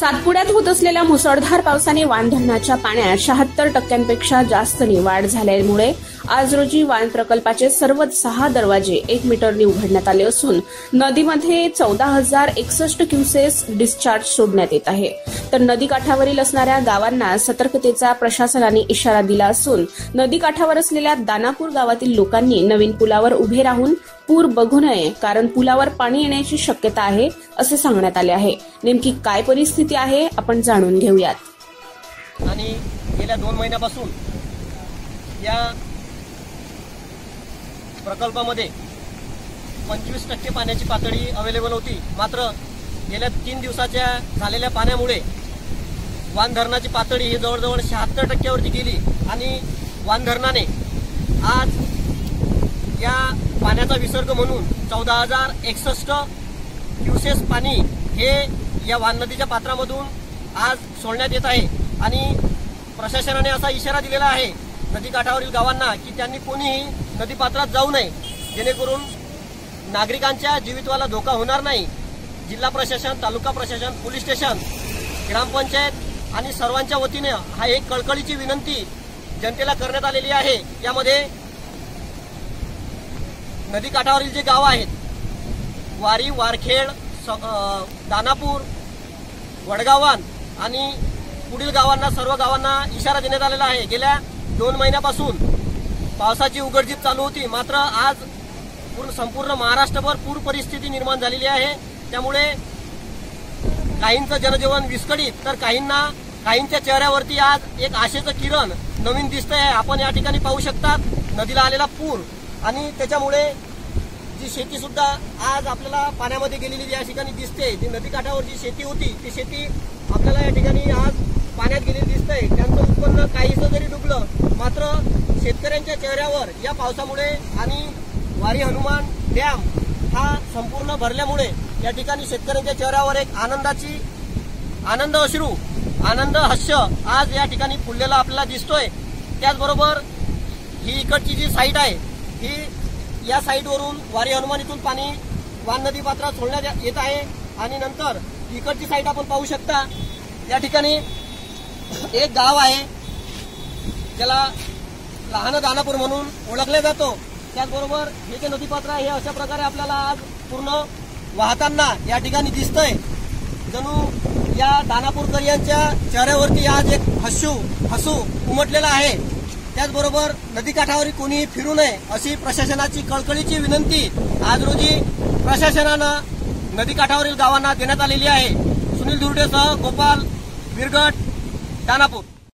सातपुड्यात होत असलेल्या मुसळधार पावसाने वान धरणाच्या पाण्यात 76% जास्तनी वाढ झाल्यामुळे आज रोजी वान प्रकल्पाचे सर्व 6 दरवाजे 1 मीटरनी उघडण्यात आले असून नदीमध्ये 14,061 क्युसेस डिस्चार्ज सोडण्यात येत आहे। तर नदीकाठावरील असणाऱ्या गावांना सतर्कतेचा प्रशासनाने इशारा दिला असून नदीकाठावर असलेल्या दानापूर गावातील लोकांनी नवीन पुलावर उभे राहून पूर बघू नये, कारण पुलावर पाणी येण्याची शक्यता आहे असे सांगण्यात आले आहे। नेमकी काय परिस्थिती आहे आपण जाणून घेऊयात। आणि गेल्या 2 महिन्यापासून या प्रकल्पामध्ये 25% पाण्याची पातळी अवेलेबल होती, मात्र गेल्या 3 दिवसाच्या झालेल्या पाण्यामुळे वान धरणाची पातळी ही जवळजवळ 76% वरती गेली आणि वान धरणाने आज या पाण्याचा विसर्ग म्हणून 14,061 क्युसेस पाणी हे या वान नदीच्या पात्रामधून आज सोडण्यात येत आहे। आणि प्रशासनाने असा इशारा दिलेला आहे नदीकाठावरील गावांना की त्यांनी कोणीही नदीपात्रात जाऊ नये, जेणेकरून नागरिकांच्या जीवितवाला धोका होणार नाही। जिल्हा प्रशासन, तालुका प्रशासन, पोलीस स्टेशन, ग्रामपंचायत आणि सर्वांच्या वतीने हा एक कळकळीची विनंती जनतेला करण्यात आलेली आहे। यामध्ये नदीकाठावरील जे गाव आहेत वारी, वारखेड, दानापूर, वडगावान आणि पुढील गावांना, सर्व गावांना इशारा देण्यात आलेला आहे। गेल्या 2 महिन्यापासून पावसाची उघडझीप चालू होती, मात्र आज संपूर्ण महाराष्ट्रभर पूर परिस्थिती निर्माण झालेली आहे। त्यामुळे काहींचं जनजीवन विस्कळीत तर काहींच्या चेहऱ्यावरती आज एक आशेचं किरण नवीन दिसतंय। आपण या ठिकाणी पाहू शकता नदीला आलेला पूर आणि त्याच्यामुळे जी शेती सुद्धा आज आपल्याला पाण्यामध्ये गेलेली या ठिकाणी दिसते। जी नदीकाठावर जी शेती होती ती शेती आपल्याला या ठिकाणी आज पाण्यात गेलेली दिसतंय। त्यांचं उत्पन्न काहीसं जरी डुबलं, मात्र शेतकऱ्यांच्या चेहऱ्यावर या पावसामुळे आणि वारी हनुमान डॅम हा संपूर्ण भरल्यामुळे या ठिकाणी शेतकऱ्यांच्या चेहऱ्यावर एक आनंद अश्रू, आनंद हास्य आज या ठिकाणी फुललेला आपल्याला दिसतोय। त्याचबरोबर ही इकडची जी साईट आहे ही या साईटवरून वारी हनुमान इथून पाणी वान नदी पात्रात सोडण्यात येत आहे आणि नंतर इकडची साईट आपण पाहू शकता। या ठिकाणी एक गाव आहे ज्याला लहान दानापूर म्हणून ओळखले जातो। त्याचबरोबर हे जे नदीपात्र आहे हे अशा प्रकारे आपल्याला आज पूर्ण वाहताना या ठिकाणी दिसतंय। जणू या दानापूरकरांच्या चेहऱ्यावरती आज एक हसू उमटलेला आहे। त्याचबरोबर नदीकाठावरील कोणीही फिरू नये अशी प्रशासनाची कळकळीची विनंती आज रोजी प्रशासनानं नदीकाठावरील गावांना देण्यात आलेली आहे। सुनील दुर्डेसह गोपाल बिरगट, दानापूर।